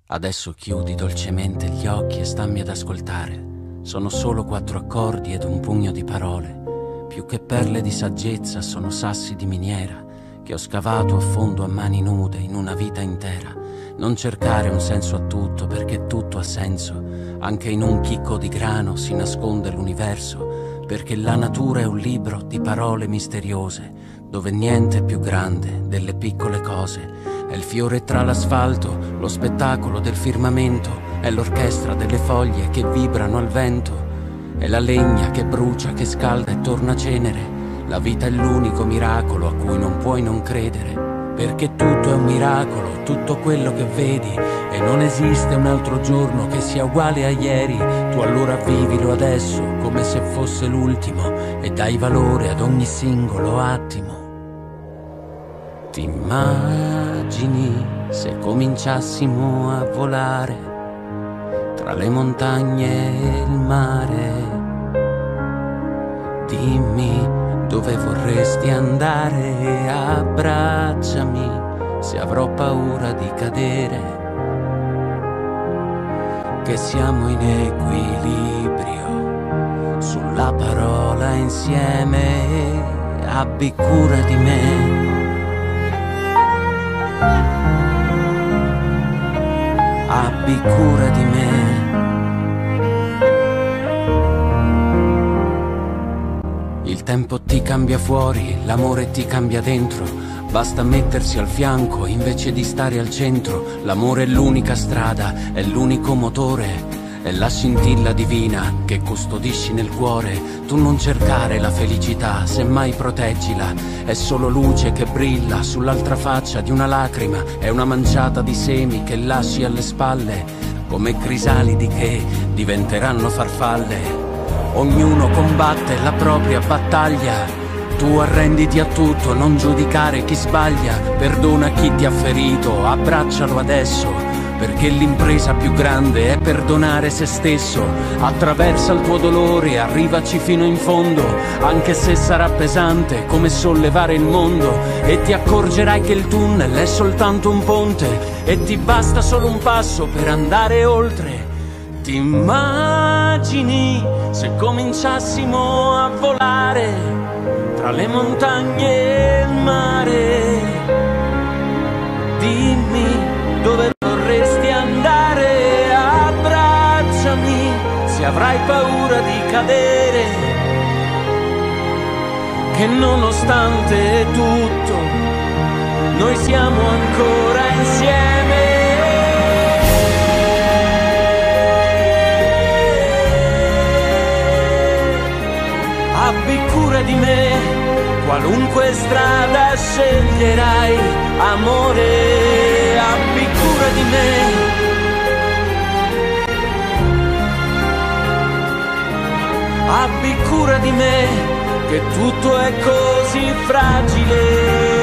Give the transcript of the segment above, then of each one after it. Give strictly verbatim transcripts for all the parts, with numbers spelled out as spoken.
Adesso chiudi dolcemente gli occhi e stammi ad ascoltare. Sono solo quattro accordi ed un pugno di parole. Più che perle di saggezza sono sassi di miniera che ho scavato a fondo a mani nude in una vita intera. Non cercare un senso a tutto, perché tutto ha senso. Anche in un chicco di grano si nasconde l'universo, perché la natura è un libro di parole misteriose, dove niente è più grande delle piccole cose. È il fiore tra l'asfalto, lo spettacolo del firmamento, è l'orchestra delle foglie che vibrano al vento, è la legna che brucia, che scalda e torna cenere. La vita è l'unico miracolo a cui non puoi non credere, perché tutto è un miracolo, tutto quello che vedi, e non esiste un altro giorno che sia uguale a ieri. Tu allora vivilo adesso come se fosse l'ultimo e dai valore ad ogni singolo attimo. Ti immagini se cominciassimo a volare tra le montagne e il mare? Dimmi dove vorresti andare, abbracciami se avrò paura di cadere, che siamo in equilibrio sulla parola insieme. Abbi cura di me, abbi cura di me. Il tempo ti cambia fuori, l'amore ti cambia dentro. Basta mettersi al fianco invece di stare al centro. L'amore è l'unica strada, è l'unico motore, è la scintilla divina che custodisci nel cuore. Tu non cercare la felicità, semmai proteggila. È solo luce che brilla sull'altra faccia di una lacrima. È una manciata di semi che lasci alle spalle, come crisalidi che diventeranno farfalle. Ognuno combatte la propria battaglia. Tu arrenditi a tutto, non giudicare chi sbaglia. Perdona chi ti ha ferito, abbraccialo adesso, perché l'impresa più grande è perdonare se stesso. Attraversa il tuo dolore, arrivaci fino in fondo, anche se sarà pesante come sollevare il mondo. E ti accorgerai che il tunnel è soltanto un ponte, e ti basta solo un passo per andare oltre. Ti immagini se cominciassimo a volare tra le montagne e il mare? Dimmi dove vorresti andare, abbracciami se avrai paura di cadere, che nonostante tutto noi siamo ancora insieme. Abbi cura di me, qualunque strada sceglierai, amore, abbi cura di me. Abbi cura di me, che tutto è così fragile.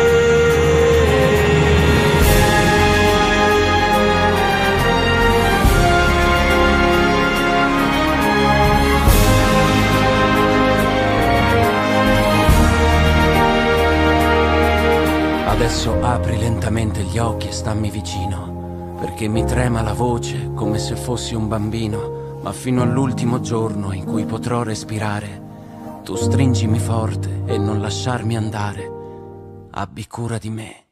Adesso apri lentamente gli occhi e stammi vicino, perché mi trema la voce come se fossi un bambino. Ma fino all'ultimo giorno in cui potrò respirare, tu stringimi forte e non lasciarmi andare. Abbi cura di me.